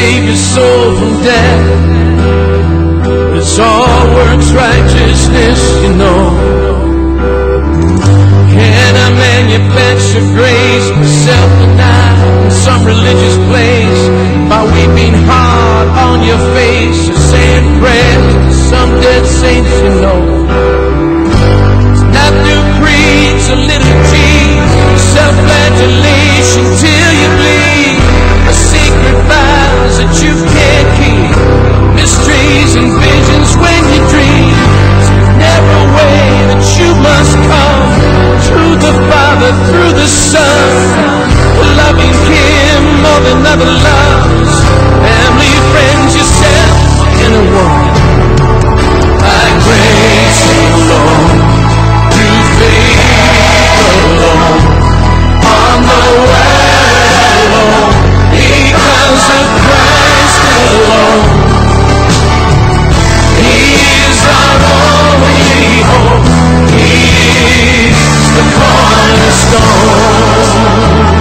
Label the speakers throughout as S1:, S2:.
S1: save your soul from death. It's all works righteousness, you know. Can a manufacture grace with self-denial in some religious place by weeping hard on your face or saying prayers to some dead saints, you know? It's not through creeds or liturgies, self-flagellation till you bleed, or secret vows that you can't keep, mysteries and visions when you dream. It's a narrow way that you must come to the Father through the Son, loving Him more than other loves, family, friends, yourself, and a woman. By grace alone, through faith alone, on the word alone, because of Christ alone. He is our only hope. He is the cornerstone.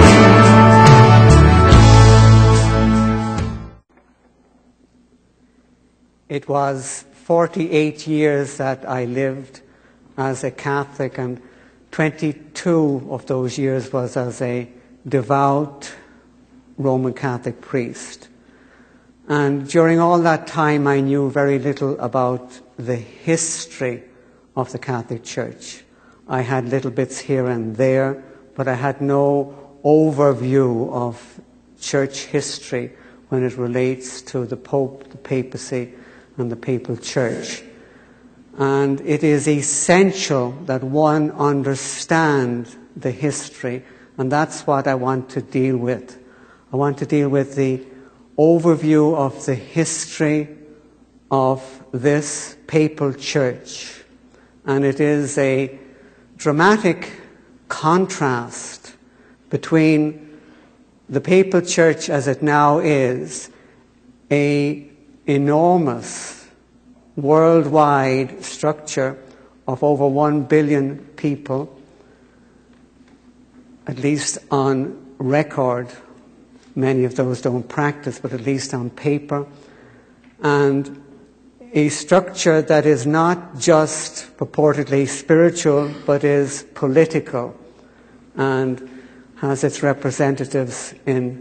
S2: It was 48 years that I lived as a Catholic, and 22 of those years was as a devout Roman Catholic priest. And during all that time, I knew very little about the history of the Catholic Church. I had little bits here and there, but I had no overview of church history when it relates to the Pope, the Papacy, and the Papal Church. And it is essential that one understand the history, and that's what I want to deal with. I want to deal with the overview of the history of this Papal Church. And it is a dramatic contrast between the Papal Church as it now is, a enormous worldwide structure of over 1 billion people, at least on record. Many of those don't practice, but at least on paper. And a structure that is not just purportedly spiritual, but is political and has its representatives in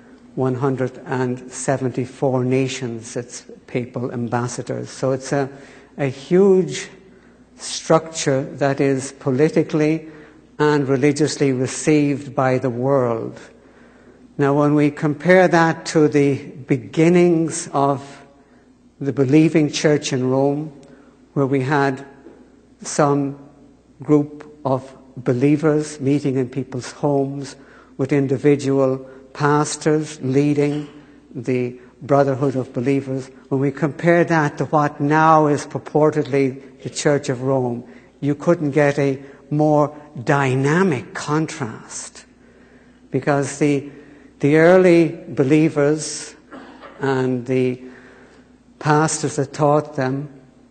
S2: 174 nations, its papal ambassadors. So it's a huge structure that is politically and religiously received by the world. Now, when we compare that to the beginnings of the believing church in Rome, where we had some group of believers meeting in people's homes with individual pastors leading the brotherhood of believers, when we compare that to what now is purportedly the Church of Rome, you couldn't get a more dynamic contrast, because the early believers and the pastors that taught them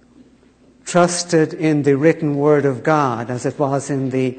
S2: trusted in the written word of God, as it was in the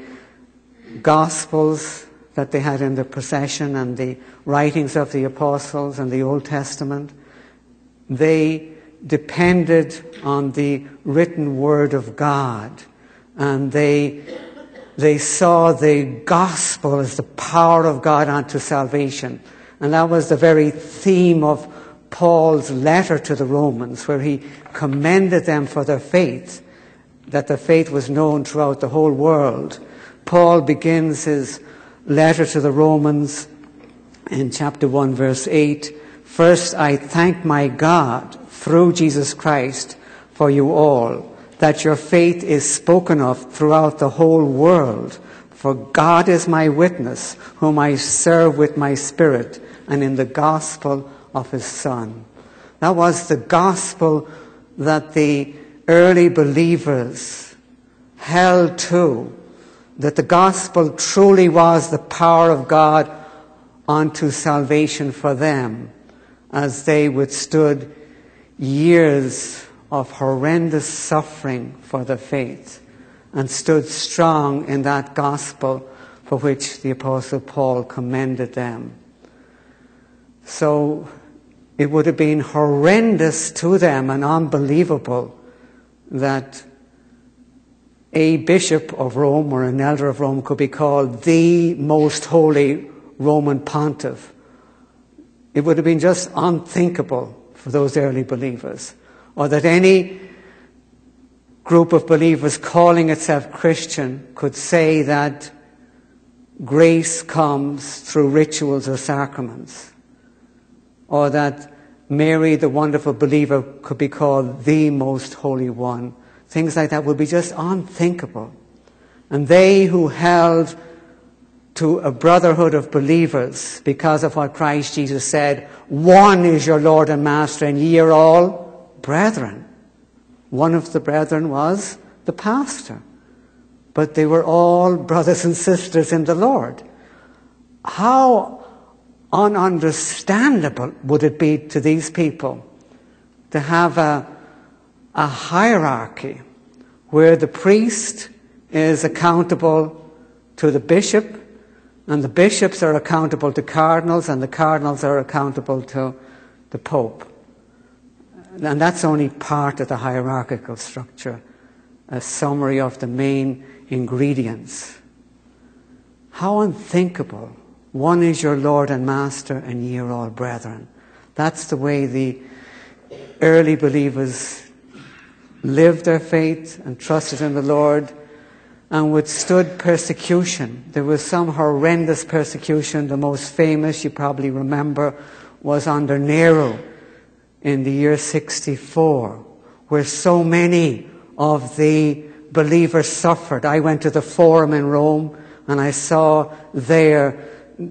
S2: Gospels that they had in the procession and the writings of the apostles and the Old Testament. They depended on the written word of God, and they saw the gospel as the power of God unto salvation. And that was the very theme of Paul's letter to the Romans, where he commended them for their faith, that their faith was known throughout the whole world. Paul begins his letter to the Romans in chapter 1, verse 8. First, I thank my God through Jesus Christ for you all, that your faith is spoken of throughout the whole world. For God is my witness, whom I serve with my spirit, and in the gospel of his Son. That was the gospel that the early believers held to, that the gospel truly was the power of God unto salvation for them, as they withstood years of horrendous suffering for their faith and stood strong in that gospel for which the Apostle Paul commended them. So it would have been horrendous to them and unbelievable that a bishop of Rome or an elder of Rome could be called the most holy Roman pontiff. It would have been just unthinkable for those early believers. Or that any group of believers calling itself Christian could say that grace comes through rituals or sacraments. Or that Mary, the wonderful believer, could be called the most holy one. Things like that would be just unthinkable. And they who held to a brotherhood of believers because of what Christ Jesus said, one is your Lord and Master, and ye are all brethren. One of the brethren was the pastor. But they were all brothers and sisters in the Lord. How ununderstandable would it be to these people to have a hierarchy where the priest is accountable to the bishop, and the bishops are accountable to cardinals, and the cardinals are accountable to the pope. And that's only part of the hierarchical structure, a summary of the main ingredients. How unthinkable. One is your Lord and Master, and ye are all brethren. That's the way the early believers lived their faith and trusted in the Lord and withstood persecution. There was some horrendous persecution. The most famous, you probably remember, was under Nero in the year 64, where so many of the believers suffered. I went to the Forum in Rome, and I saw there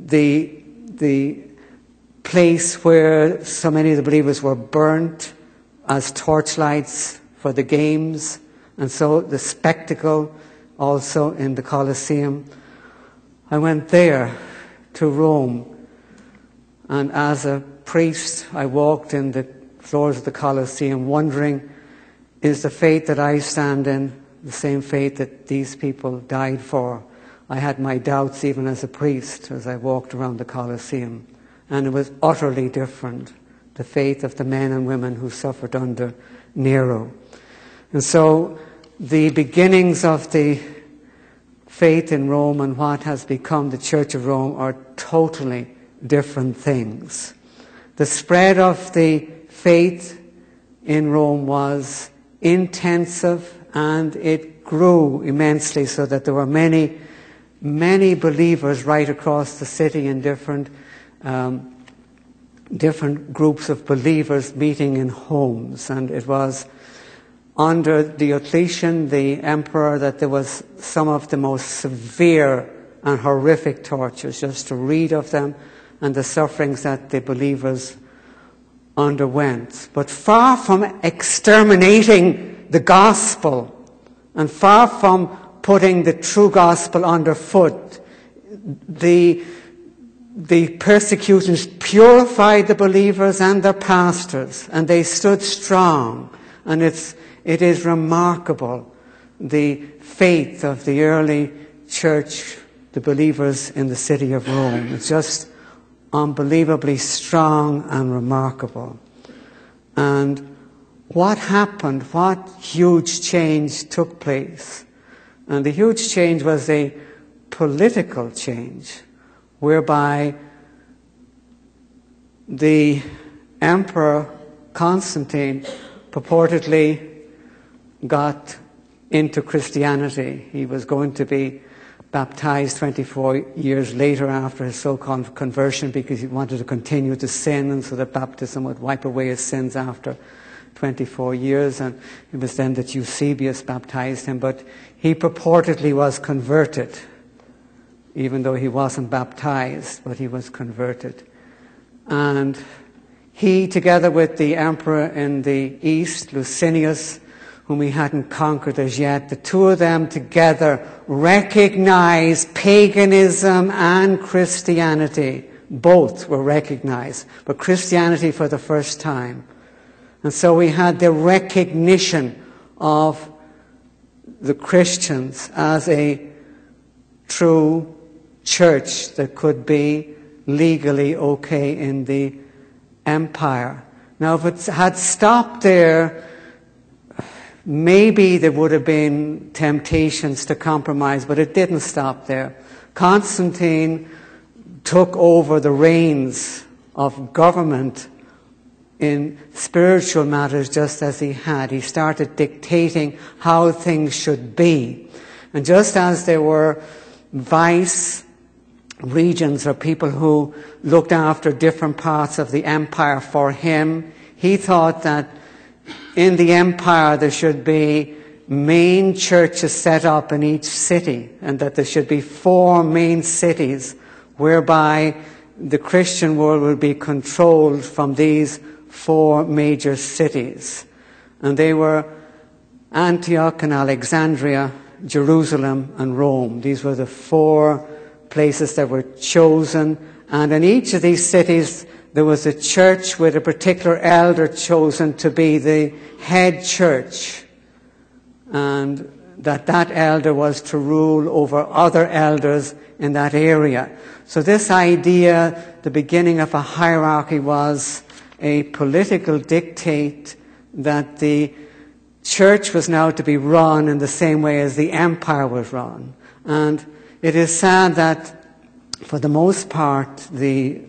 S2: the place where so many of the believers were burnt as torchlights for the games, and so the spectacle also in the Colosseum. I went there to Rome, and as a priest I walked in the floors of the Colosseum wondering, is the faith that I stand in the same faith that these people died for? I had my doubts even as a priest as I walked around the Colosseum, and it was utterly different, the faith of the men and women who suffered under Nero. And so the beginnings of the faith in Rome and what has become the Church of Rome are totally different things. The spread of the faith in Rome was intensive, and it grew immensely, so that there were many believers right across the city in different groups of believers meeting in homes. And it was under Diocletian, the emperor, that there was some of the most severe and horrific tortures, just to read of them and the sufferings that the believers underwent. But far from exterminating the gospel and far from putting the true gospel underfoot, the persecutors purified the believers and their pastors, and they stood strong. And it is remarkable, the faith of the early church, the believers in the city of Rome. It's just unbelievably strong and remarkable. And what happened? What huge change took place? And the huge change was a political change, whereby the Emperor Constantine purportedly got into Christianity. He was going to be baptized 24 years later after his so-called conversion, because he wanted to continue to sin, and so that baptism would wipe away his sins after 24 years. And it was then that Eusebius baptized him. But he purportedly was converted, even though he wasn't baptized, but he was converted. And he, together with the emperor in the east, Licinius, whom he hadn't conquered as yet, the two of them together recognized paganism and Christianity. Both were recognized, but Christianity for the first time. And so we had the recognition of the Christians as a true church that could be legally okay in the empire. Now, if it had stopped there, maybe there would have been temptations to compromise, but it didn't stop there. Constantine took over the reins of government in spiritual matters just as he had. He started dictating how things should be. And just as there were vice regions or people who looked after different parts of the empire for him, he thought that in the empire there should be main churches set up in each city, and that there should be 4 main cities whereby the Christian world will be controlled from these 4 major cities. And they were Antioch and Alexandria, Jerusalem and Rome. These were the 4 places that were chosen. And in each of these cities there was a church with a particular elder chosen to be the head church. And that elder was to rule over other elders in that area. So this idea, the beginning of a hierarchy, was a political dictate that the church was now to be run in the same way as the empire was run. And it is sad that for the most part the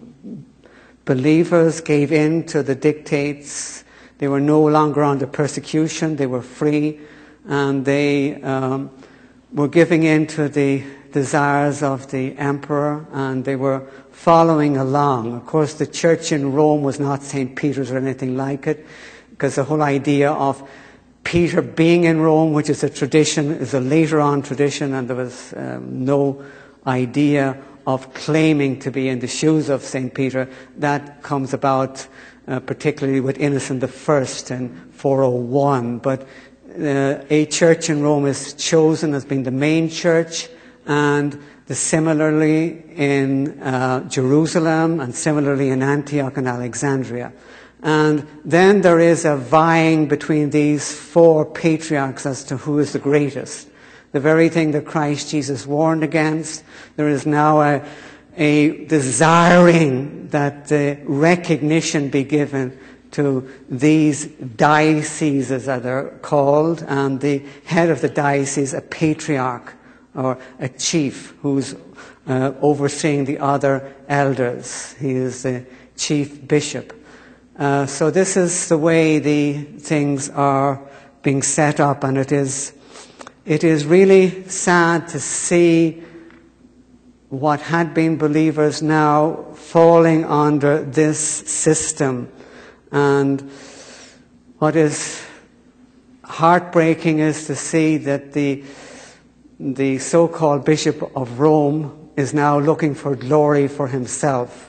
S2: believers gave in to the dictates. They were no longer under persecution. They were free, and they were giving in to the desires of the emperor, and they were following along. Of course, the church in Rome was not St. Peter's or anything like it, because the whole idea of Peter being in Rome, which is a tradition, is a later on tradition, and there was no idea of claiming to be in the shoes of St. Peter. That comes about particularly with Innocent I in 401. But a church in Rome is chosen as being the main church, and similarly in Jerusalem, and similarly in Antioch and Alexandria. And then there is a vying between these 4 patriarchs as to who is the greatest. The very thing that Christ Jesus warned against. There is now a desiring that the recognition be given to these dioceses, as they're called, and the head of the diocese, a patriarch or a chief who's overseeing the other elders. He is the chief bishop. So this is the way the things are being set up, and it is really sad to see what had been believers now falling under this system. And what is heartbreaking is to see that the so-called Bishop of Rome is now looking for glory for himself.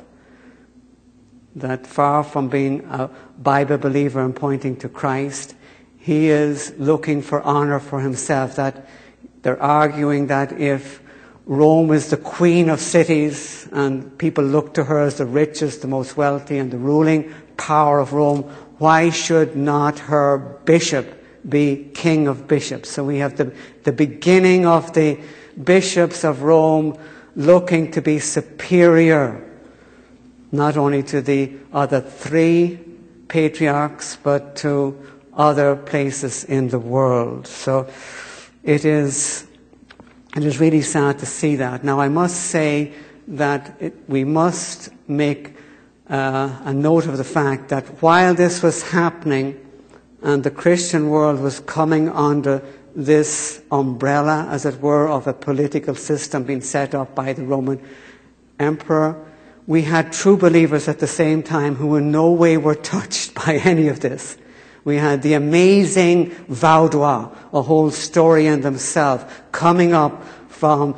S2: That far from being a Bible believer and pointing to Christ, he is looking for honor for himself. That they're arguing that if Rome is the queen of cities and people look to her as the richest, the most wealthy, and the ruling power of Rome, why should not her bishop be king of bishops? So we have the beginning of the bishops of Rome looking to be superior, not only to the other 3 patriarchs, but to other places in the world. So it is really sad to see that. Now, I must say that we must make a note of the fact that while this was happening and the Christian world was coming under this umbrella, as it were, of a political system being set up by the Roman emperor, we had true believers at the same time who in no way were touched by any of this. We had the amazing Vaudois, a whole story in themselves, coming up from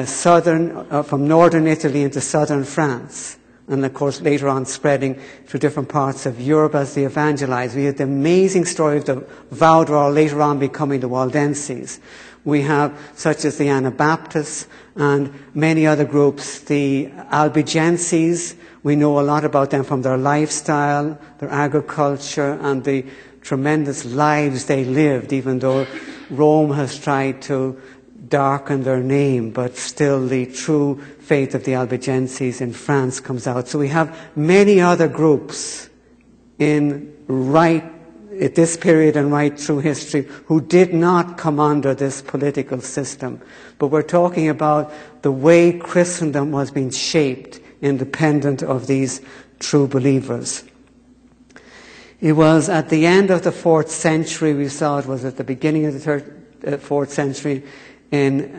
S2: northern Italy into southern France, and of course later on spreading through different parts of Europe as they evangelized. We had the amazing story of the Vaudois later on becoming the Waldenses. We have such as the Anabaptists and many other groups, the Albigenses. We know a lot about them from their lifestyle, their agriculture, and the tremendous lives they lived, even though Rome has tried to darken their name, but still the true faith of the Albigenses in France comes out. So we have many other groups at this period and right through history who did not come under this political system. But we're talking about the way Christendom was being shaped independent of these true believers. It was at the end of the 4th century, we saw it was at the beginning of the 4th century, in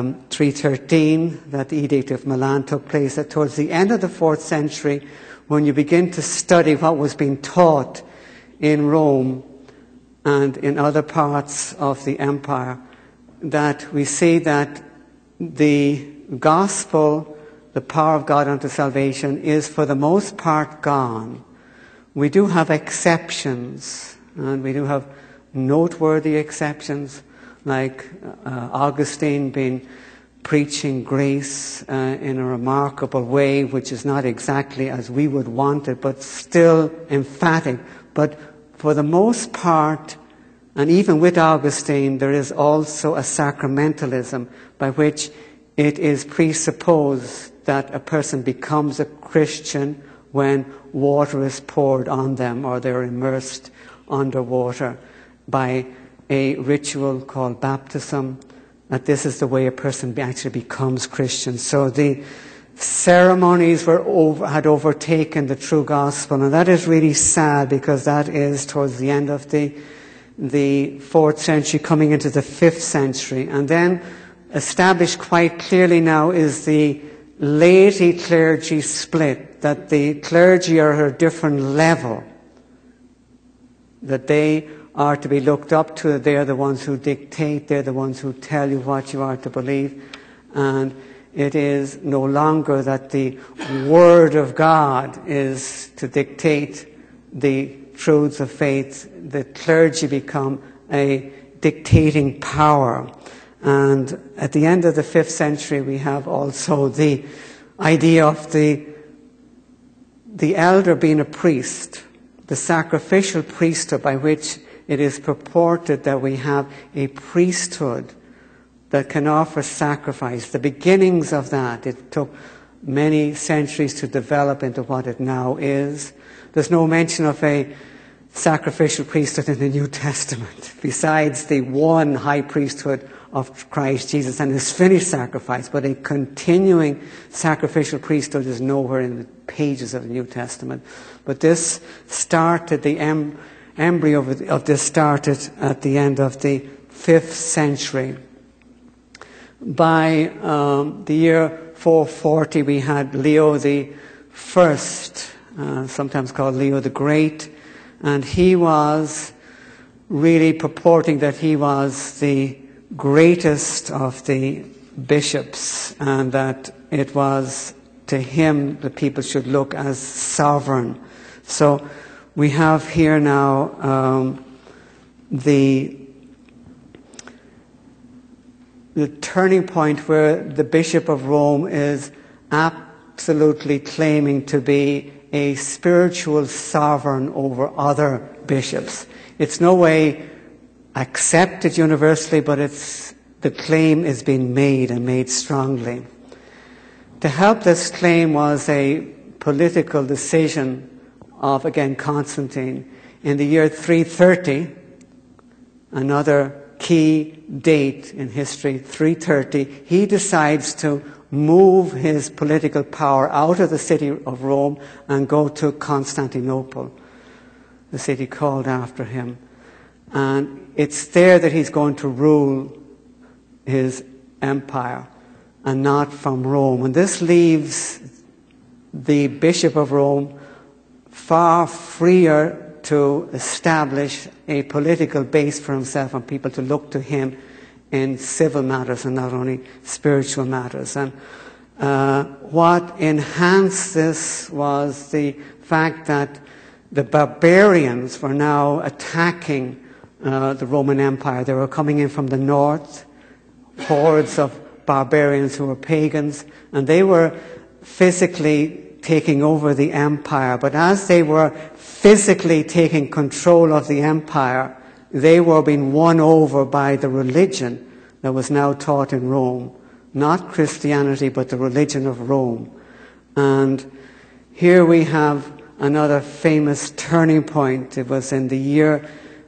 S2: 313, that the Edict of Milan took place. That towards the end of the 4th century, when you begin to study what was being taught in Rome and in other parts of the empire, that we see that the gospel, the power of God unto salvation, is for the most part gone. We do have exceptions, and we do have noteworthy exceptions, like Augustine being preaching grace in a remarkable way, which is not exactly as we would want it, but still emphatic. But for the most part, and even with Augustine, there is also a sacramentalism by which it is presupposed that a person becomes a Christian when water is poured on them or they're immersed under water by a ritual called baptism, that this is the way a person actually becomes Christian. So the ceremonies had overtaken the true gospel, and that is really sad, because that is towards the end of the 4th century, coming into the 5th century. And then established quite clearly now is the laity-clergy split, that the clergy are at a different level, that they are to be looked up to. They're the ones who dictate, they're the ones who tell you what you are to believe. And it is no longer that the Word of God is to dictate the truths of faith. The clergy become a dictating power. And at the end of the 5th century, we have also the idea of the elder being a priest, the sacrificial priesthood, by which it is purported that we have a priesthood that can offer sacrifice. The beginnings of that, it took many centuries to develop into what it now is. There's no mention of a sacrificial priesthood in the New Testament, besides the one high priesthood of Christ Jesus and his finished sacrifice. But a continuing sacrificial priesthood is nowhere in the pages of the New Testament. But this started, the embryo of this started at the end of the 5th century. By the year 440, we had Leo the First, sometimes called Leo the Great, and he was really purporting that he was the greatest of the bishops, and that it was to him that people should look as sovereign. So we have here now the turning point where the Bishop of Rome is absolutely claiming to be a spiritual sovereign over other bishops. It's no way accepted universally, but the claim is being made, and made strongly. To help this claim was a political decision of, again, Constantine. In the year 330, another key date in history, 330, he decides to move his political power out of the city of Rome and go to Constantinople, the city called after him. And it's there that he's going to rule his empire, and not from Rome. And this leaves the Bishop of Rome far freer to establish a political base for himself, and people to look to him in civil matters and not only spiritual matters. And what enhanced this was the fact that the barbarians were now attacking the Roman Empire. They were coming in from the north, hordes of barbarians who were pagans, and they were physically taking over the empire. But as they were physically taking control of the empire, they were being won over by the religion that was now taught in Rome. Not Christianity, but the religion of Rome. And here we have another famous turning point. It was in the year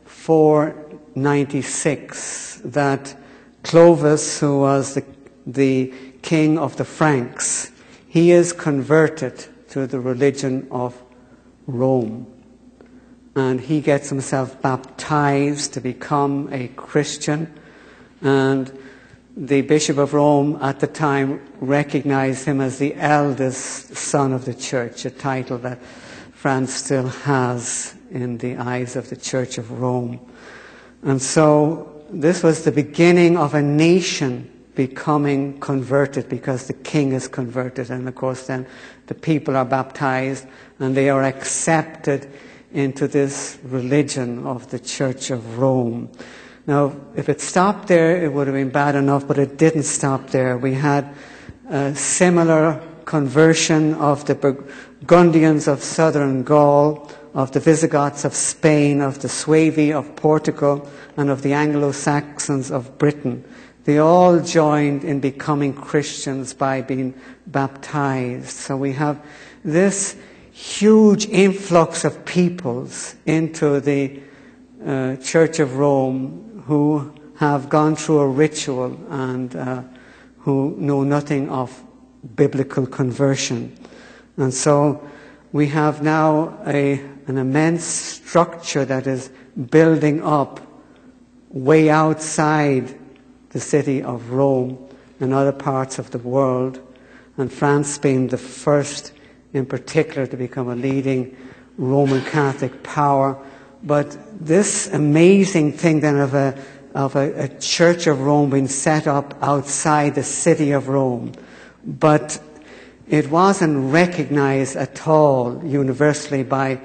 S2: 496 that Clovis, who was the king of the Franks, he is converted to the religion of Rome. And he gets himself baptized to become a Christian. And the Bishop of Rome at the time recognized him as the eldest son of the church, a title that France still has in the eyes of the Church of Rome. And so this was the beginning of a nation becoming converted, because the king is converted, and of course then the people are baptized and they are accepted into this religion of the Church of Rome. Now, if it stopped there, it would have been bad enough, but it didn't stop there. We had a similar conversion of the Burgundians of southern Gaul, of the Visigoths of Spain, of the Suevi of Portugal, and of the Anglo-Saxons of Britain. They all joined in becoming Christians by being baptized. So we have this huge influx of peoples into the Church of Rome who have gone through a ritual and who know nothing of biblical conversion. And so we have now an immense structure that is building up way outside the city of Rome and other parts of the world, and France being the first in particular to become a leading Roman Catholic power. But this amazing thing then of a Church of Rome being set up outside the city of Rome, but it wasn't recognized at all universally by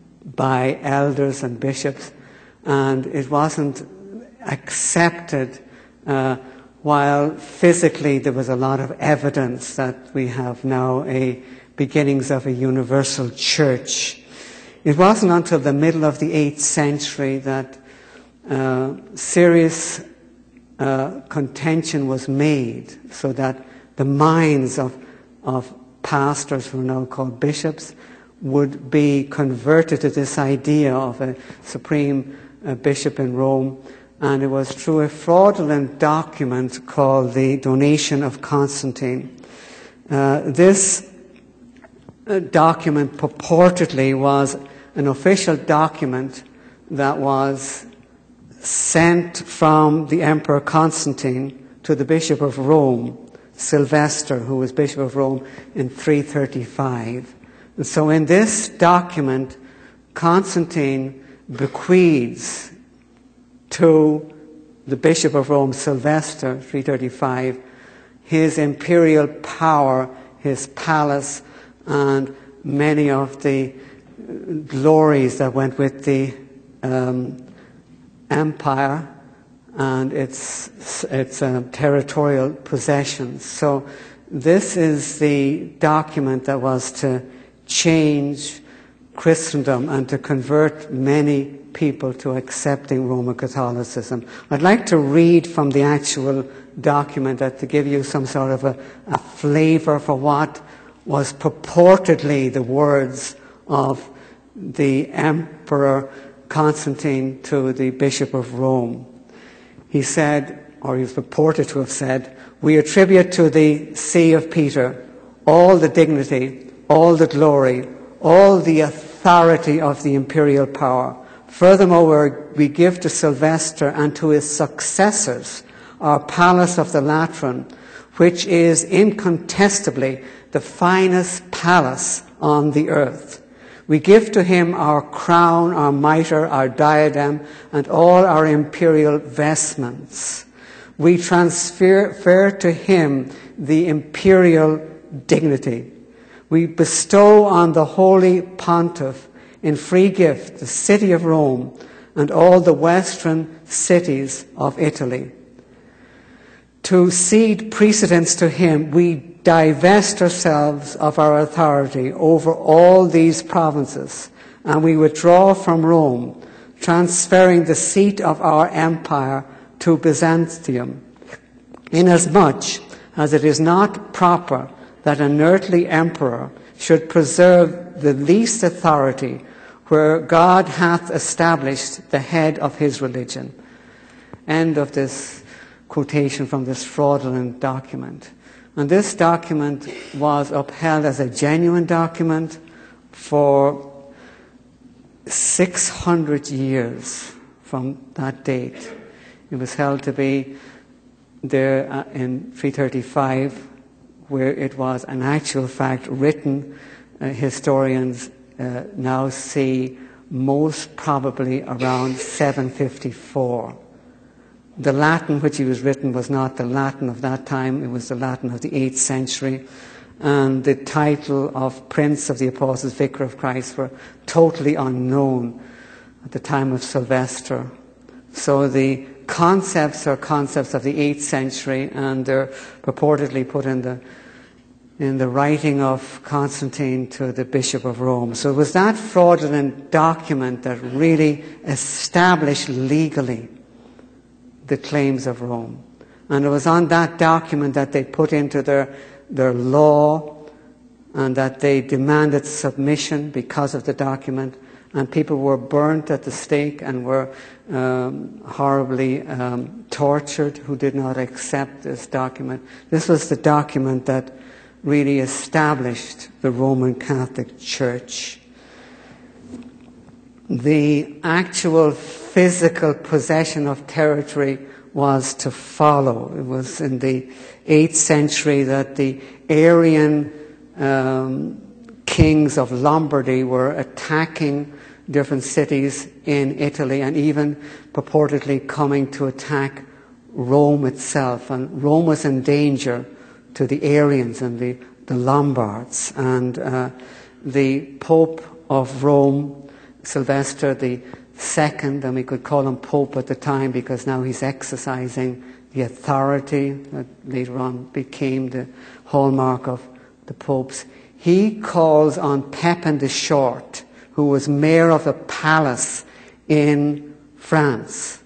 S2: elders and bishops, and it wasn't accepted while physically there was a lot of evidence that we have now beginnings of a universal church. It wasn't until the middle of the 8th century that serious contention was made, so that the minds of pastors, who are now called bishops, would be converted to this idea of a supreme bishop in Rome. And it was through a fraudulent document called the Donation of Constantine. This document purportedly was an official document that was sent from the Emperor Constantine to the Bishop of Rome, Sylvester, who was Bishop of Rome in 335. And so in this document, Constantine bequeaths to the Bishop of Rome, Sylvester, 335, his imperial power, his palace, and many of the glories that went with the empire and its territorial possessions. So this is the document that was to change Christendom and to convert many people to accepting Roman Catholicism. I'd like to read from the actual document to give you some sort of a flavor for what was purportedly the words of the Emperor Constantine to the Bishop of Rome. He said, or he was purported to have said, "We attribute to the See of Peter all the dignity, all the glory, all the authority of the imperial power. Furthermore, we give to Sylvester and to his successors our palace of the Lateran, which is incontestably the finest palace on the earth. We give to him our crown, our mitre, our diadem, and all our imperial vestments. We transfer to him the imperial dignity. We bestow on the Holy Pontiff in free gift the city of Rome and all the western cities of Italy. To cede precedence to him, we divest ourselves of our authority over all these provinces, and we withdraw from Rome, transferring the seat of our empire to Byzantium. inasmuch as it is not proper that an earthly emperor should preserve the least authority where God hath established the head of his religion. End of this quotation from this fraudulent document. And this document was upheld as a genuine document for 600 years from that date. It was held to be there in 335, where it was an actual fact written. Historians now see most probably around 754. The Latin which it was written was not the Latin of that time, it was the Latin of the 8th century. And the title of Prince of the Apostles, Vicar of Christ, were totally unknown at the time of Sylvester. So the concepts are concepts of the 8th century, and they're purportedly put in the writing of Constantine to the Bishop of Rome. So it was that fraudulent document that really established legally the claims of Rome. And it was on that document that they put into their law, and that they demanded submission because of the document, and people were burnt at the stake and were horribly tortured who did not accept this document. This was the document that really established the Roman Catholic Church. The actual physical possession of territory was to follow. It was in the 8th century that the Arian kings of Lombardy were attacking different cities in Italy, and even purportedly coming to attack Rome itself. And Rome was in danger to the Arians and the Lombards. And the Pope of Rome, Sylvester II, and we could call him Pope at the time because now he's exercising the authority that later on became the hallmark of the popes. He calls on Pepin the Short, who was mayor of a palace in France.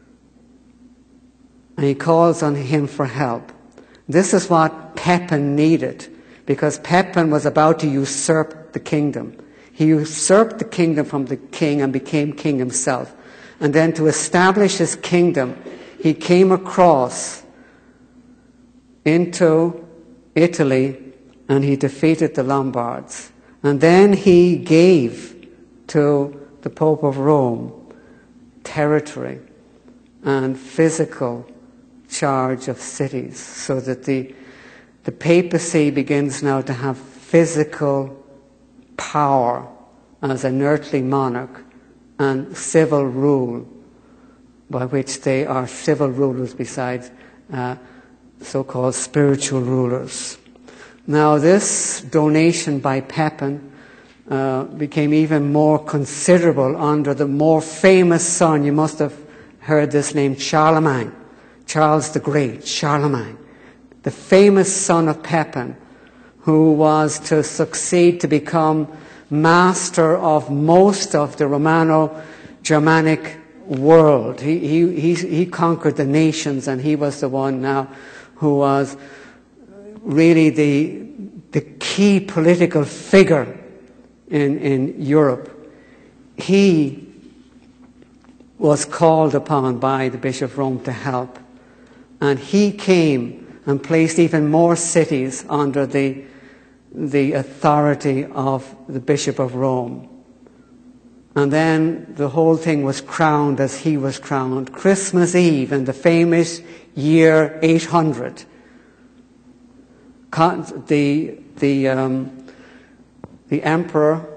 S2: And he calls on him for help. This is what Pepin needed, because Pepin was about to usurp the kingdom. He usurped the kingdom from the king and became king himself. And then to establish his kingdom, he came across into Italy and he defeated the Lombards. And then he gave to the Pope of Rome territory and physical charge of cities, so that the papacy begins now to have physical power as an earthly monarch and civil rule, by which they are civil rulers besides so-called spiritual rulers. Now this donation by Pepin became even more considerable under the more famous son. You must have heard this name, Charlemagne. Charles the Great, Charlemagne. The famous son of Pepin, who was to succeed to become master of most of the Romano-Germanic world. He conquered the nations, and he was the one now who was really the key political figure in Europe. He was called upon by the Bishop of Rome to help, and he came and placed even more cities under the authority of the Bishop of Rome. And then the whole thing was crowned as he was crowned. Christmas Eve in the famous year 800. The emperor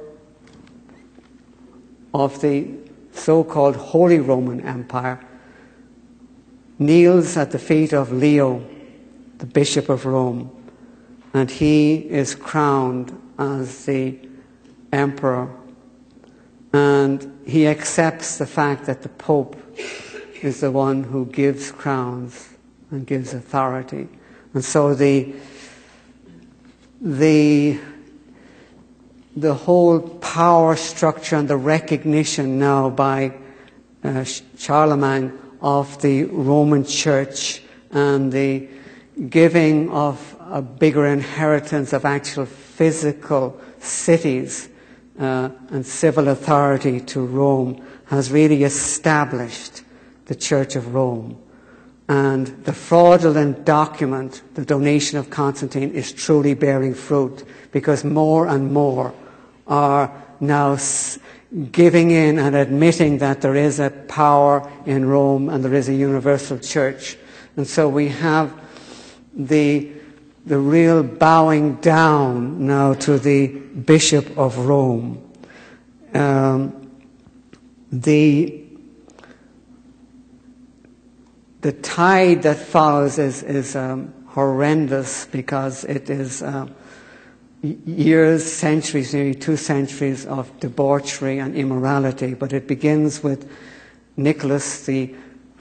S2: of the so-called Holy Roman Empire kneels at the feet of Leo, the Bishop of Rome, and he is crowned as the emperor, and he accepts the fact that the Pope is the one who gives crowns and gives authority. And so the whole power structure and the recognition now by Charlemagne of the Roman Church and the giving of a bigger inheritance of actual physical cities and civil authority to Rome has really established the Church of Rome. And the fraudulent document, the donation of Constantine, is truly bearing fruit, because more and more are now giving in and admitting that there is a power in Rome and there is a universal church. And so we have the real bowing down now to the Bishop of Rome. The tide that follows is horrendous, because it is years, centuries, nearly 2 centuries of debauchery and immorality. But it begins with Nicholas I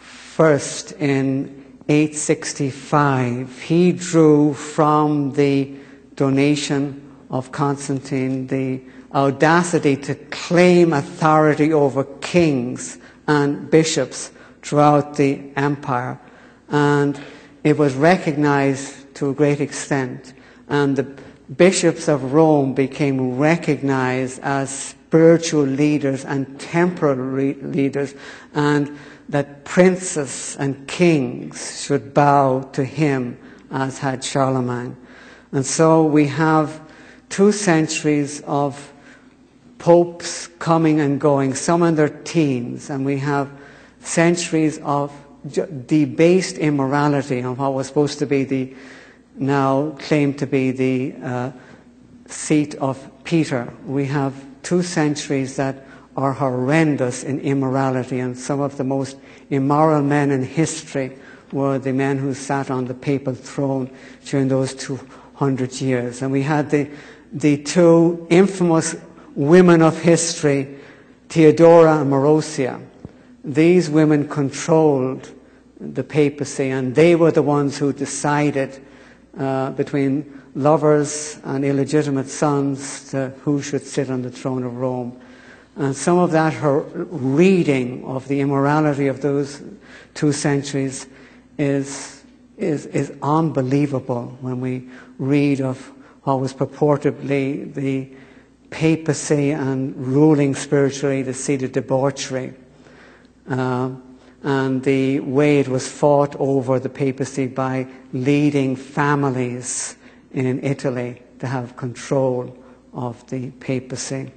S2: in 865. He drew from the donation of Constantine the audacity to claim authority over kings and bishops throughout the empire, and it was recognized to a great extent, and the bishops of Rome became recognized as spiritual leaders and temporal leaders, and that princes and kings should bow to him, as had Charlemagne. And so we have 2 centuries of popes coming and going, some in their teens, and we have centuries of debased immorality on what was supposed to be now claimed to be the seat of Peter. We have 2 centuries that are horrendous in immorality, and some of the most immoral men in history were the men who sat on the papal throne during those 200 years. And we had the 2 infamous women of history, Theodora and Marozia. These women controlled the papacy, and they were the ones who decided between lovers and illegitimate sons who should sit on the throne of Rome. And some of that, her reading of the immorality of those 2 centuries is unbelievable when we read of what was purportedly the papacy and ruling spiritually the seat of debauchery. And the way it was fought over the papacy by leading families in Italy to have control of the papacy.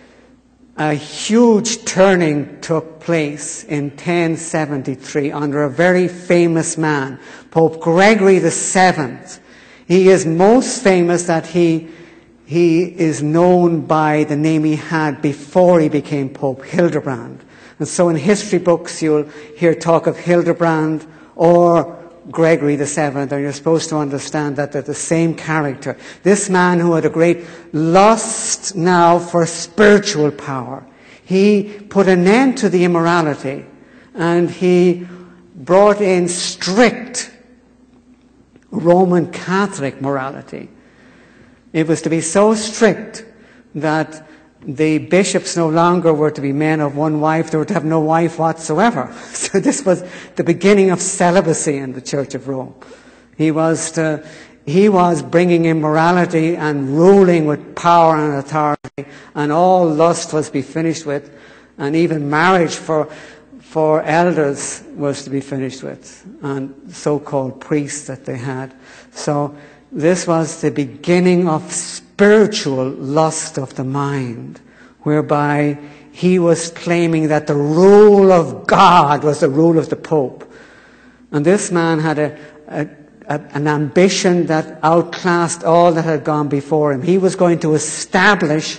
S2: A huge turning took place in 1073 under a very famous man, Pope Gregory VII. He is most famous that he is known by the name he had before he became Pope, Hildebrand. And so in history books you'll hear talk of Hildebrand or Gregory VII, and you're supposed to understand that they're the same character. This man who had a great lust now for spiritual power, he put an end to the immorality, and he brought in strict Roman Catholic morality. It was to be so strict that the bishops no longer were to be men of one wife, they were to have no wife whatsoever. So this was the beginning of celibacy in the Church of Rome. He was bringing in morality and ruling with power and authority, and all lust was to be finished with, and even marriage for elders was to be finished with, and so-called priests that they had. So this was the beginning of spiritual lust of the mind, whereby he was claiming that the rule of God was the rule of the Pope. And this man had an ambition that outclassed all that had gone before him. He was going to establish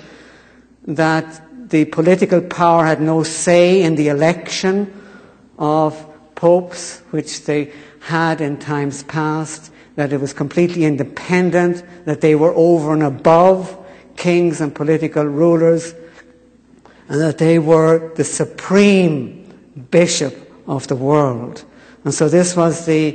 S2: that the political power had no say in the election of popes, which they had in times past, that it was completely independent, that they were over and above kings and political rulers, and that they were the supreme bishop of the world. And so this was the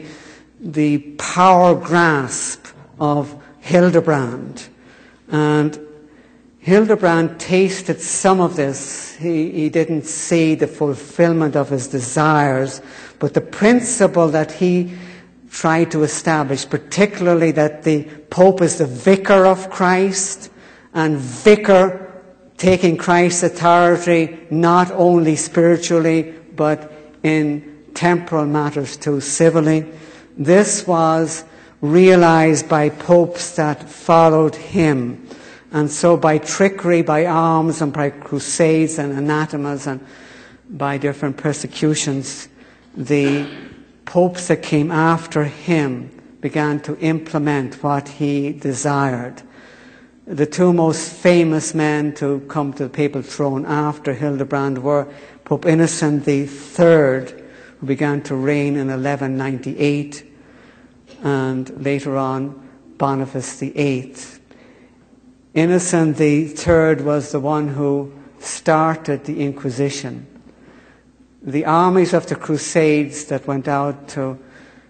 S2: power grasp of Hildebrand. And Hildebrand tasted some of this. He didn't see the fulfillment of his desires, but the principle that he tried to establish, particularly that the Pope is the vicar of Christ, and vicar taking Christ's authority not only spiritually but in temporal matters too, civilly. This was realized by popes that followed him. And so by trickery, by arms, and by crusades and anathemas, and by different persecutions, the popes that came after him began to implement what he desired. The two most famous men to come to the papal throne after Hildebrand were Pope Innocent III, who began to reign in 1198, and later on Boniface VIII. Innocent III was the one who started the Inquisition. The armies of the Crusades that went out to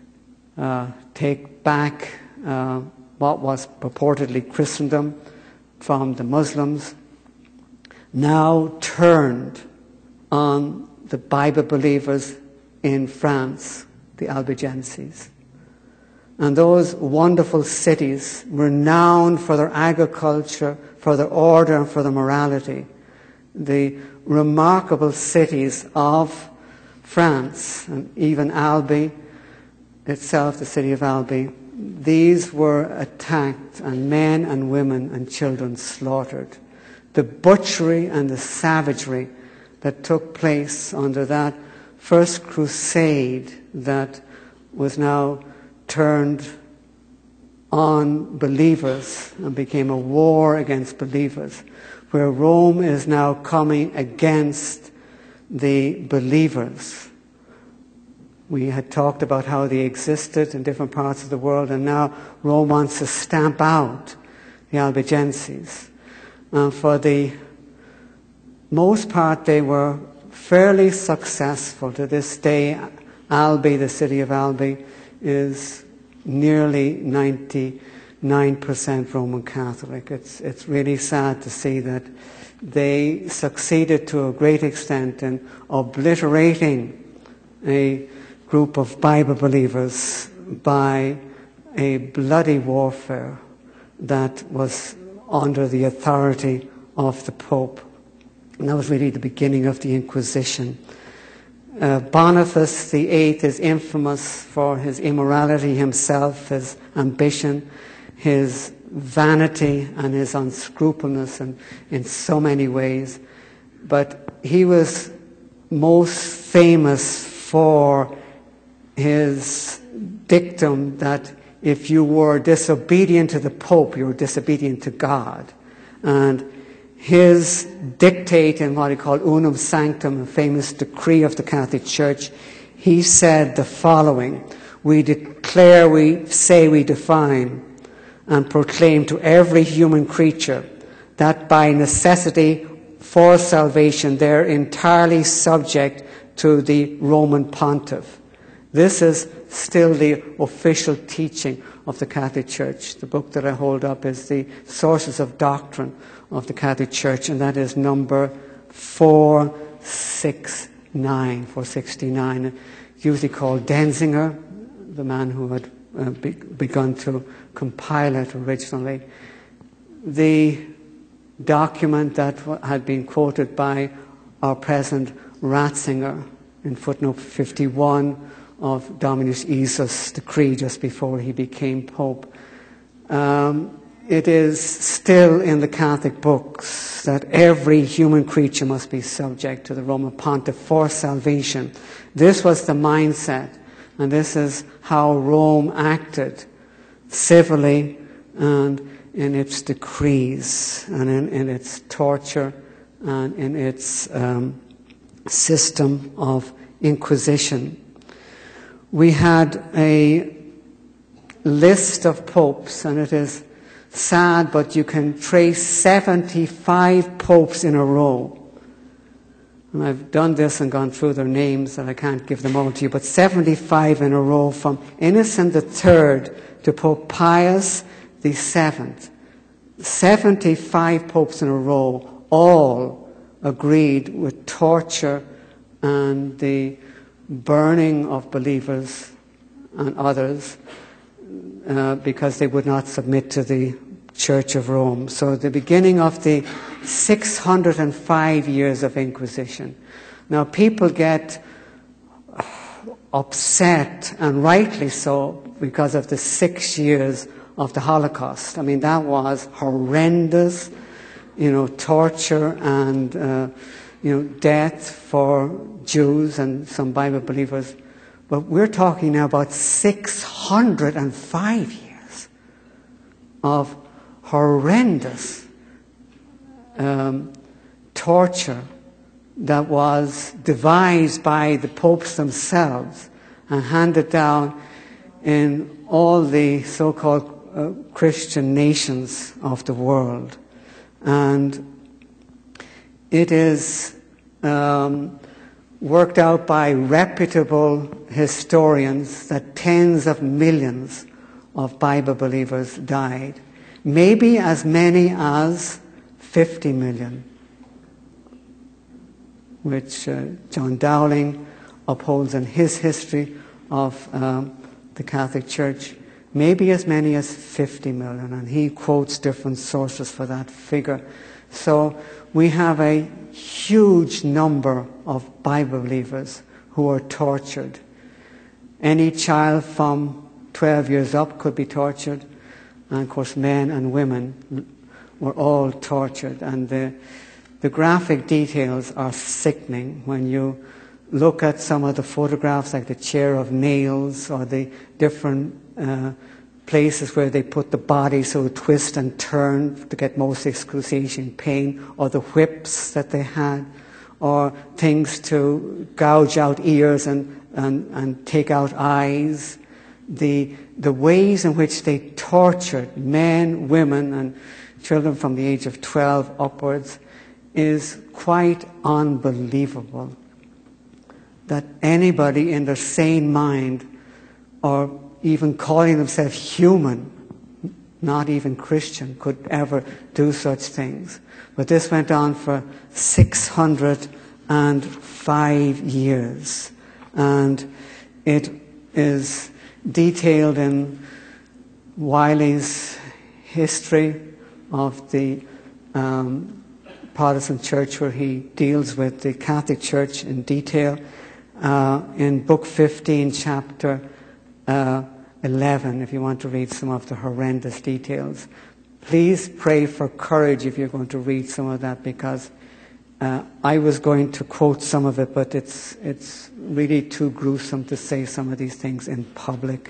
S2: take back what was purportedly Christendom from the Muslims now turned on the Bible believers in France, the Albigenses. And those wonderful cities, renowned for their agriculture, for their order, and for their morality, the remarkable cities of France, and even Albi itself, the city of Albi, these were attacked, and men and women and children slaughtered. The butchery and the savagery that took place under that first crusade that was now turned on believers and became a war against believers, where Rome is now coming against the believers. We had talked about how they existed in different parts of the world, and now Rome wants to stamp out the Albigenses. And for the most part, they were fairly successful. To this day, Albi, the city of Albi, is nearly 99% Roman Catholic. It's really sad to see that they succeeded to a great extent in obliterating a group of Bible believers by a bloody warfare that was under the authority of the Pope. And that was really the beginning of the Inquisition. Boniface VIII is infamous for his immorality himself, his ambition, his vanity, and his unscrupulousness in so many ways. But he was most famous for his dictum that if you were disobedient to the Pope, you were disobedient to God. And his dictate in what he called Unum Sanctum, a famous decree of the Catholic Church, he said the following: we declare, we say, we define and proclaim to every human creature that by necessity for salvation they're entirely subject to the Roman Pontiff. This is still the official teaching of the Catholic Church. The book that I hold up is the Sources of Doctrine of the Catholic Church, and that is number 469. Usually called Denzinger, the man who had begun to compile it originally. The document that had been quoted by our President Ratzinger in footnote 51 of Dominus Iesus' decree just before he became Pope. It is still in the Catholic books that every human creature must be subject to the Roman Pontiff for salvation. This was the mindset, and this is how Rome acted civilly and in its decrees and in its torture and in its system of inquisition. We had a list of popes, and it is sad, but you can trace 75 popes in a row. And I've done this and gone through their names, and I can't give them all to you, but 75 in a row, from Innocent III to Pope Pius VII. 75 popes in a row, all agreed with torture and the burning of believers and others because they would not submit to the Church of Rome. So the beginning of the 605 years of Inquisition. Now people get upset, and rightly so, because of the 6 years of the Holocaust. I mean, that was horrendous, torture and, death for Jews and some Bible believers. But we're talking now about 605 years of horrendous torture that was devised by the popes themselves and handed down in all the so-called Christian nations of the world. And it is worked out by reputable historians that tens of millions of Bible believers died. Maybe as many as 50 million, which John Dowling upholds in his history of the Catholic Church. Maybe as many as 50 million, and he quotes different sources for that figure. So we have a huge number of Bible believers who are tortured. Any child from 12 years up could be tortured, and of course men and women were all tortured. And the graphic details are sickening when you look at some of the photographs, like the chair of nails or the different places where they put the body so it twist and turn to get most excruciating pain, or the whips that they had, or things to gouge out ears and take out eyes. The ways in which they tortured men, women, and children from the age of 12 upwards is quite unbelievable. That anybody in their sane mind, or even calling themselves human, not even Christian, could ever do such things. But this went on for 605 years. And it is detailed in Wiley's history of the Protestant Church, where he deals with the Catholic Church in detail. In Book 15, Chapter 11, if you want to read some of the horrendous details. Please pray for courage if you're going to read some of that, because I was going to quote some of it, but it's really too gruesome to say some of these things in public.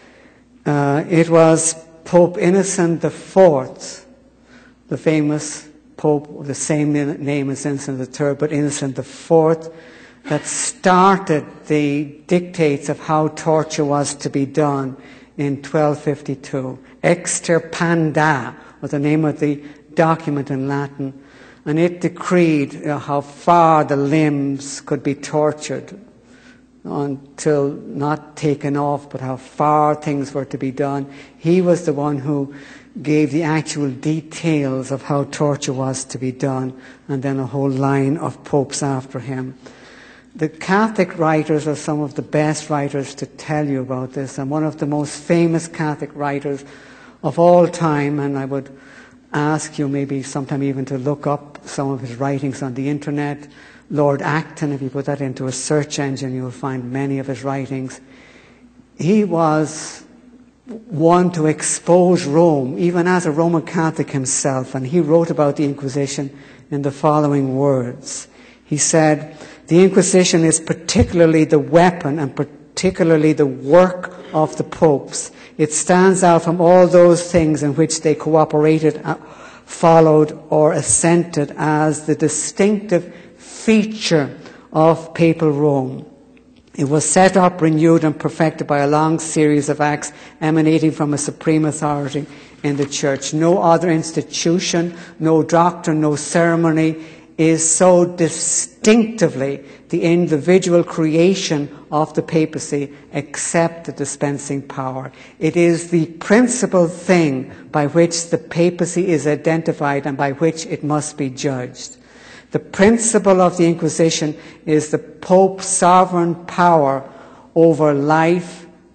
S2: It was Pope Innocent IV, the famous Pope, the same name as Innocent III, but Innocent IV, that started the dictates of how torture was to be done in 1252. Extirpanda was the name of the document in Latin, and it decreed how far the limbs could be tortured until not taken off, but how far things were to be done. He was the one who gave the actual details of how torture was to be done, and then a whole line of popes after him. The Catholic writers are some of the best writers to tell you about this, and one of the most famous Catholic writers of all time, and I would ask you maybe sometime even to look up some of his writings on the internet. Lord Acton, if you put that into a search engine, you'll find many of his writings. He was one to expose Rome, even as a Roman Catholic himself, and he wrote about the Inquisition in the following words. He said, "The Inquisition is particularly the weapon and particularly the work of the popes. It stands out from all those things in which they cooperated, followed, or assented as the distinctive feature of papal Rome. It was set up, renewed, and perfected by a long series of acts emanating from a supreme authority in the Church. No other institution, no doctrine, no ceremony is so distinctively the individual creation of the papacy except the dispensing power. It is the principal thing by which the papacy is identified and by which it must be judged. The principle of the Inquisition is the Pope's sovereign power over life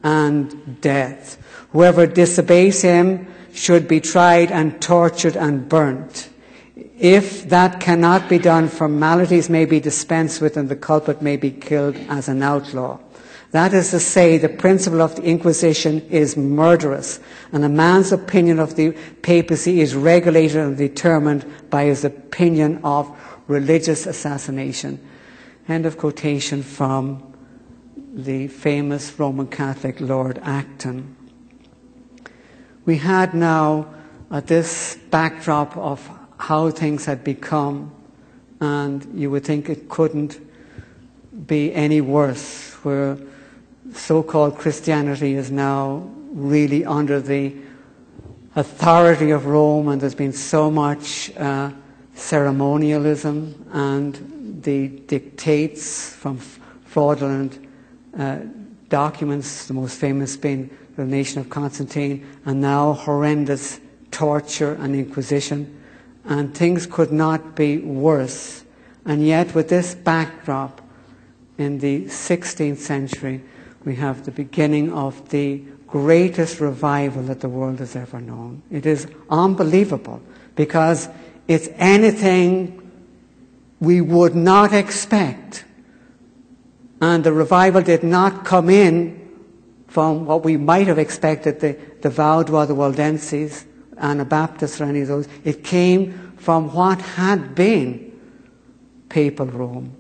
S2: and death. Whoever disobeys him should be tried and tortured and burnt. If that cannot be done, formalities may be dispensed with and the culprit may be killed as an outlaw. That is to say, the principle of the Inquisition is murderous, and a man's opinion of the papacy is regulated and determined by his opinion of religious assassination. End of quotation from the famous Roman Catholic Lord Acton. We had now this backdrop of how things had become, and you would think it couldn't be any worse, where so-called Christianity is now really under the authority of Rome, and there's been so much ceremonialism and the dictates from fraudulent documents, the most famous being the Nation of Constantine, and now horrendous torture and inquisition, and things could not be worse. And yet with this backdrop, in the 16th century, we have the beginning of the greatest revival that the world has ever known. It is unbelievable, because it's anything we would not expect. And the revival did not come in from what we might have expected, the Vaudois, the Waldenses, Anabaptists, or any of those. It came from what had been papal Rome.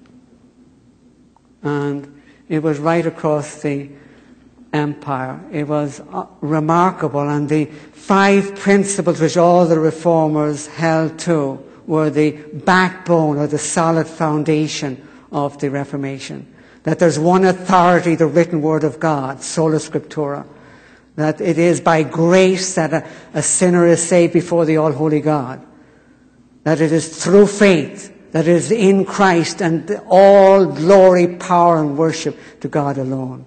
S2: And it was right across the empire. It was remarkable, and the 5 principles which all the reformers held to were the backbone or the solid foundation of the Reformation. That there's one authority, the written word of God, sola scriptura. That it is by grace that a sinner is saved before the all-holy God. That it is through faith, that it is in Christ, and all glory, power, and worship to God alone.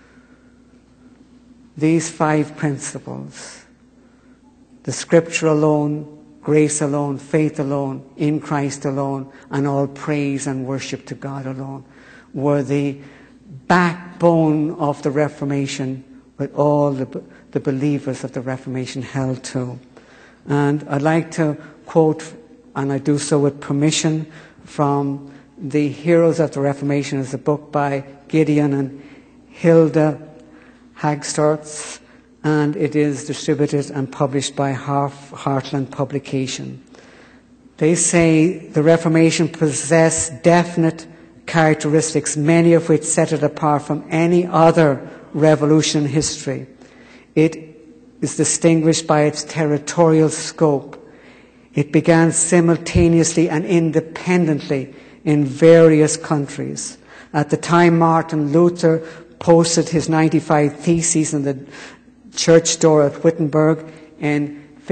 S2: These 5 principles, the Scripture alone, grace alone, faith alone, in Christ alone, and all praise and worship to God alone, were the backbone of the Reformation, with all the believers of the Reformation held to. And I'd like to quote, and I do so with permission, from The Heroes of the Reformation. It's a book by Gideon and Hilda Hagstorz, and it is distributed and published by Heartland Publication. They say the Reformation possessed definite characteristics, many of which set it apart from any other revolution in history. It is distinguished by its territorial scope. It began simultaneously and independently in various countries. At the time Martin Luther posted his 95 Theses on the church door at Wittenberg in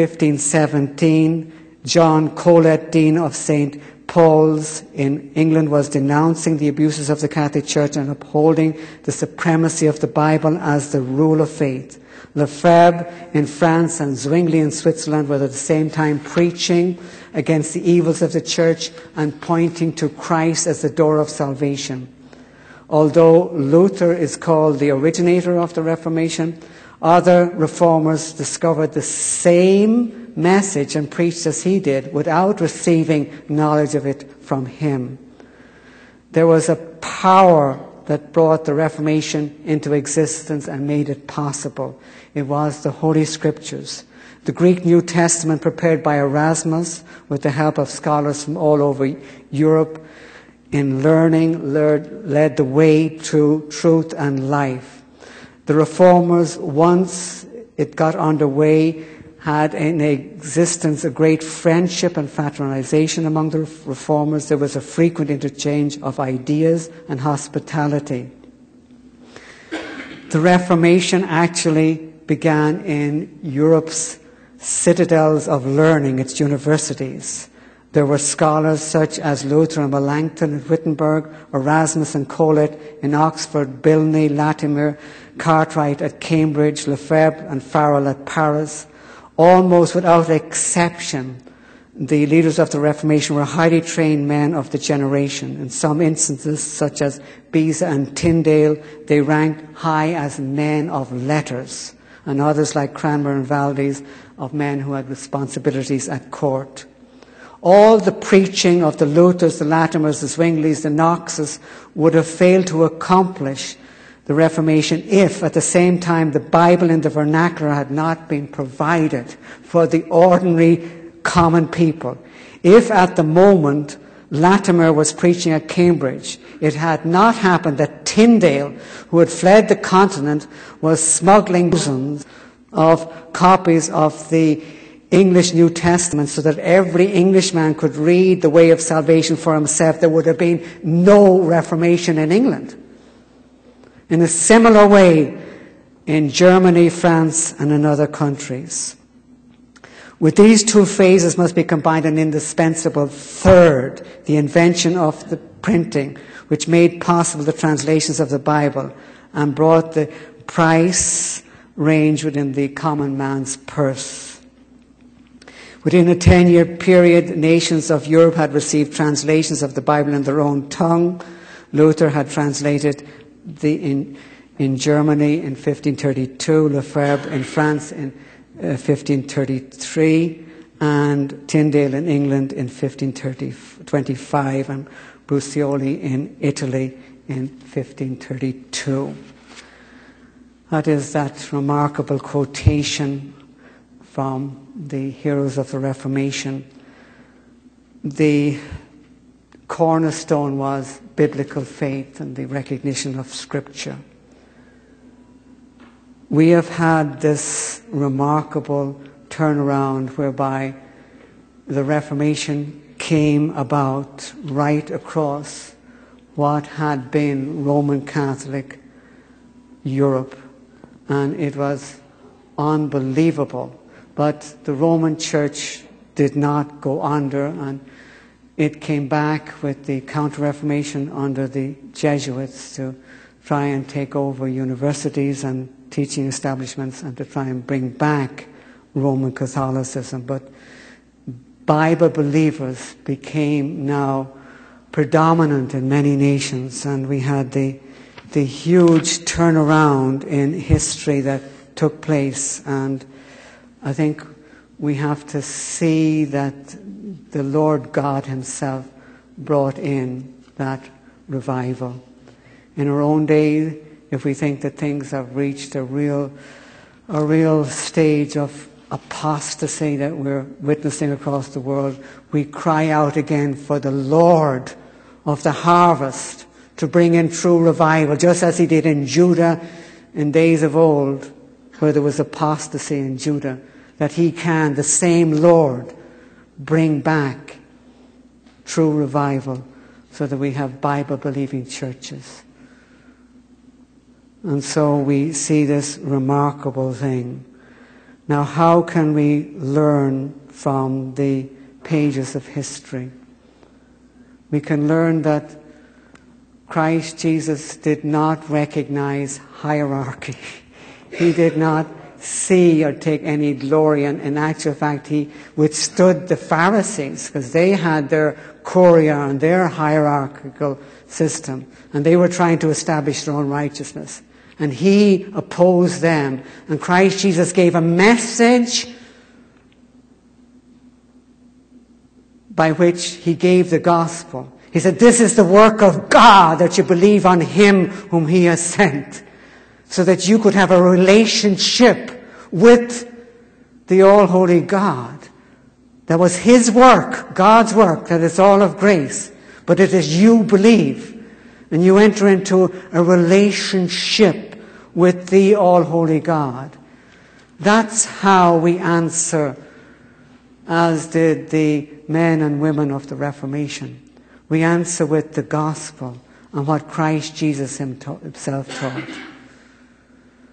S2: 1517, John Colet, Dean of St. Paul's in England, was denouncing the abuses of the Catholic Church and upholding the supremacy of the Bible as the rule of faith. Lefebvre in France and Zwingli in Switzerland were at the same time preaching against the evils of the Church and pointing to Christ as the door of salvation. Although Luther is called the originator of the Reformation, other reformers discovered the same message and preached as he did without receiving knowledge of it from him. There was a power that brought the Reformation into existence and made it possible. It was the Holy Scriptures. The Greek New Testament, prepared by Erasmus with the help of scholars from all over Europe in learning, led the way to truth and life. The Reformers, once it got underway, had in existence a great friendship and fraternization among the Reformers. There was a frequent interchange of ideas and hospitality. The Reformation actually began in Europe's citadels of learning, its universities. There were scholars such as Luther and Melanchthon at Wittenberg, Erasmus and Colet in Oxford, Bilney, Latimer, Cartwright at Cambridge, Lefebvre and Farel at Paris. Almost without exception, the leaders of the Reformation were highly trained men of the generation. In some instances, such as Beza and Tyndale, they ranked high as men of letters, and others like Cranmer and Valdez of men who had responsibilities at court. All the preaching of the Luthers, the Latimers, the Zwinglies, the Knoxes would have failed to accomplish the Reformation if, at the same time, the Bible in the vernacular had not been provided for the ordinary common people. If at the moment Latimer was preaching at Cambridge, it had not happened that Tyndale, who had fled the continent, was smuggling thousands of copies of the English New Testament so that every Englishman could read the way of salvation for himself, there would have been no Reformation in England. In a similar way, in Germany, France, and in other countries. With these two phases must be combined an indispensable third, the invention of the printing, which made possible the translations of the Bible and brought the price range within the common man's purse. Within a 10-year period, nations of Europe had received translations of the Bible in their own tongue. Luther had translated in Germany in 1532, Lefebvre in France in 1533, and Tyndale in England in 1525, and Brucioli in Italy in 1532. That is that remarkable quotation from the heroes of the Reformation. The cornerstone was biblical faith and the recognition of Scripture. We have had this remarkable turnaround whereby the Reformation came about right across what had been Roman Catholic Europe, and it was unbelievable. But the Roman Church did not go under, and it came back with the Counter-Reformation under the Jesuits to try and take over universities and teaching establishments and to try and bring back Roman Catholicism. But Bible believers became now predominant in many nations, and we had the huge turnaround in history that took place. And I think we have to see that the Lord God himself brought in that revival. In our own day, if we think that things have reached a real stage of apostasy that we're witnessing across the world, we cry out again for the Lord of the harvest to bring in true revival, just as he did in Judah in days of old, where there was apostasy in Judah, that he can, the same Lord, bring back true revival so that we have Bible-believing churches. And so we see this remarkable thing. Now, how can we learn from the pages of history? We can learn that Christ Jesus did not recognize hierarchy. He did not see or take any glory. And in actual fact, he withstood the Pharisees because they had their Curia and their hierarchical system. And they were trying to establish their own righteousness. And he opposed them. And Christ Jesus gave a message by which he gave the gospel. He said, this is the work of God, that you believe on him whom he has sent, so that you could have a relationship with the all-holy God. That was his work, God's work, that is all of grace. But it is you believe, and you enter into a relationship with the all-holy God. That's how we answer, as did the men and women of the Reformation. We answer with the gospel and what Christ Jesus himself taught.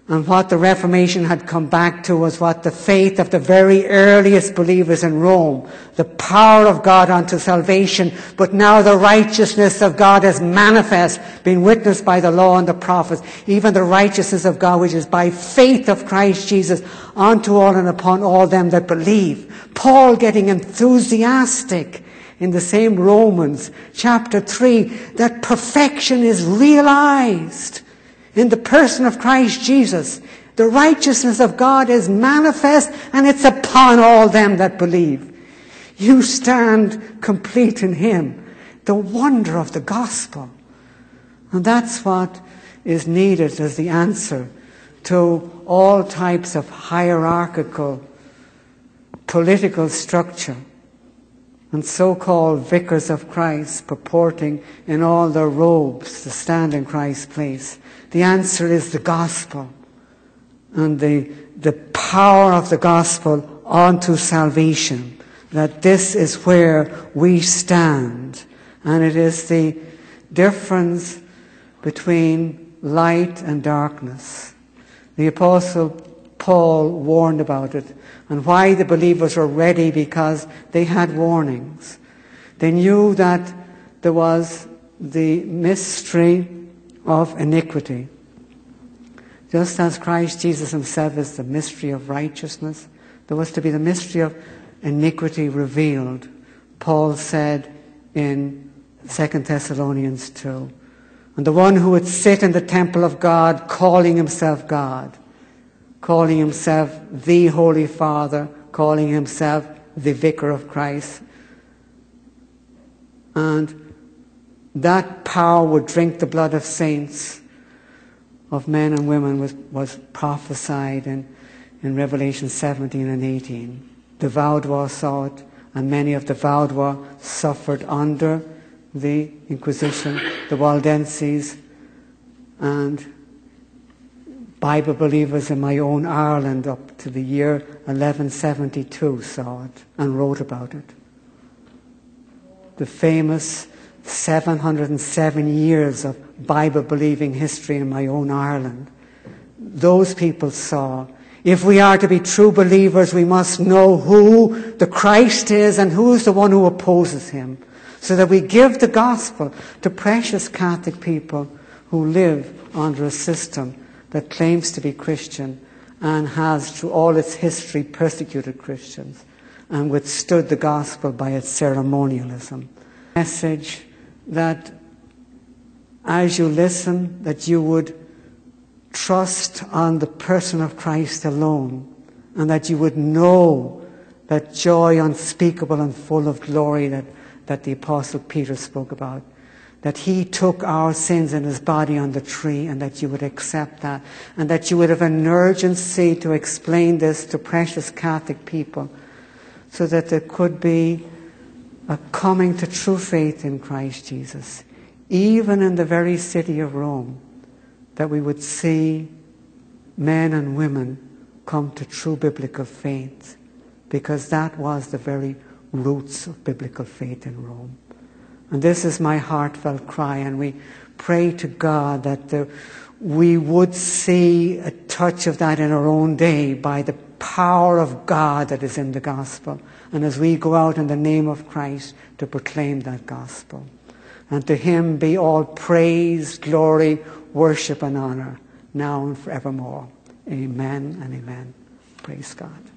S2: And what the Reformation had come back to was what the faith of the very earliest believers in Rome, the power of God unto salvation, but now the righteousness of God is manifest, being witnessed by the law and the prophets, even the righteousness of God which is by faith of Christ Jesus unto all and upon all them that believe. Paul getting enthusiastic in the same Romans chapter 3 that perfection is realized in the person of Christ Jesus. The righteousness of God is manifest, and it's upon all them that believe. You stand complete in him. The wonder of the gospel. And that's what is needed as the answer to all types of hierarchical political structure and so-called vicars of Christ purporting in all their robes to stand in Christ's place. The answer is the gospel and the power of the gospel unto salvation. That this is where we stand. And it is the difference between light and darkness. The Apostle Paul warned about it. And why the believers were ready, because they had warnings. They knew that there was the mystery of iniquity. Just as Christ Jesus himself is the mystery of righteousness, there was to be the mystery of iniquity revealed. Paul said in 2 Thessalonians 2. And the one who would sit in the temple of God, calling himself God, calling himself the Holy Father, calling himself the Vicar of Christ. And that power would drink the blood of saints, of men and women, was prophesied in Revelation 17 and 18. The Vaudois saw it, and many of the Vaudois suffered under the Inquisition, the Waldenses, and Bible believers in my own Ireland up to the year 1172 saw it and wrote about it. The famous 707 years of Bible-believing history in my own Ireland. Those people saw, if we are to be true believers, we must know who the Christ is and who is the one who opposes him, so that we give the gospel to precious Catholic people who live under a system that claims to be Christian and has, through all its history, persecuted Christians and withstood the gospel by its ceremonialism. Message that as you listen, that you would trust on the person of Christ alone, and that you would know that joy unspeakable and full of glory that the Apostle Peter spoke about. That he took our sins in his body on the tree, and that you would accept that, and that you would have an urgency to explain this to precious Catholic people, so that there could be a coming to true faith in Christ Jesus, even in the very city of Rome, that we would see men and women come to true biblical faith, because that was the very roots of biblical faith in Rome. And this is my heartfelt cry, and we pray to God that we would see a touch of that in our own day by the power of God that is in the gospel, and as we go out in the name of Christ to proclaim that gospel. And to him be all praise, glory, worship and honor, now and forevermore. Amen and amen. Praise God.